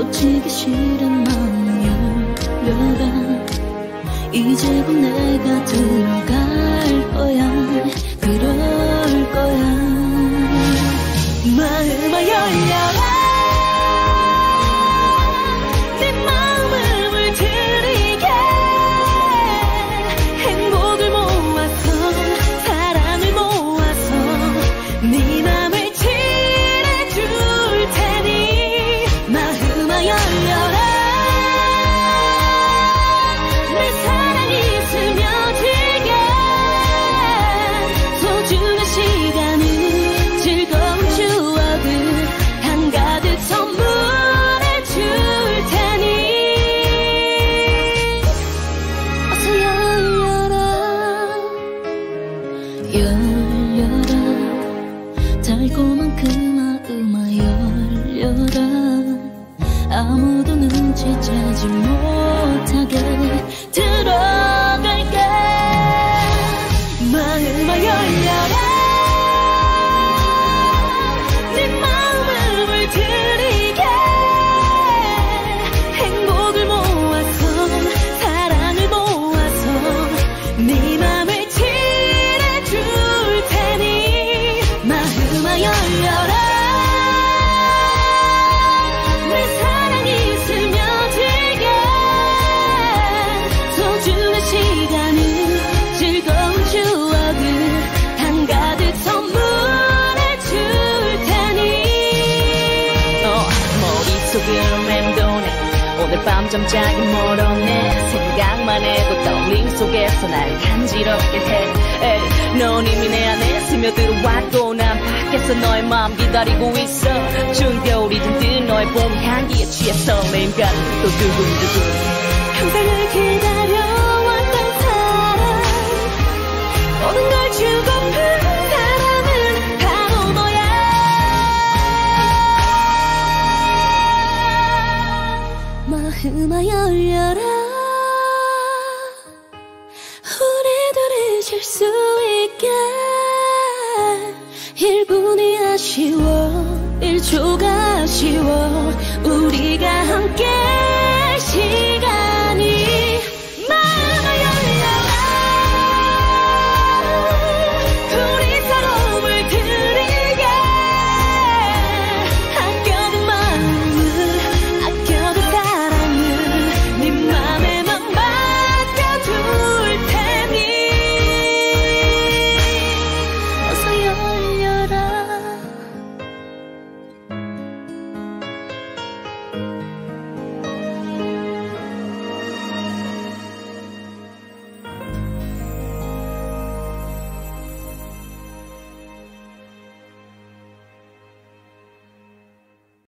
놓치기 싫은 마음 열려라. 이제 곧 내가 들어갈 거야. 그럴 거야. 마음아 열려라. 내 마음을 물들이게. 행복을 모아서 사랑을 모아서 네 맘을 칠해줄 테니 마음아 열려라. 내 사랑이 스며들게. 소중한 시간을 즐거운 추억을 한가득 선물해 줄 테니 어서 열려라. 열려라. 달콤한 그 마음아 열려라. 아무도 눈치채지 못하게 들어갈게. 마음아 열려라. 내 마음을 물들이게. 행복을 모아서 사랑을 모아서 네 맘을 칠해줄 테니 마음아 열려라. 내 사랑이 스며들게. 소중한 시간을 즐거운 추억을 한가득 선물해 줄 테니 머릿속을 맴도네. 오늘 밤 잠자기 멀었네. 생각만 해도 떨림 속에서 날 간지럽게 해. 에이, 넌 이미 내 안에 스며들어왔고 난 밖에서 너의 마음 기다리고 있어. 추운 겨울이 든든 너의 봄 향기에 취해 설레임 가득 또 두근두근. 평생을 기다려왔던 사랑 모든 걸 주고픈 사람은 바로 너야. 마음아 열려라. 우리 둘이 질 수 있게. 1분이 아쉬워 1초가 아쉬워 우리가 함께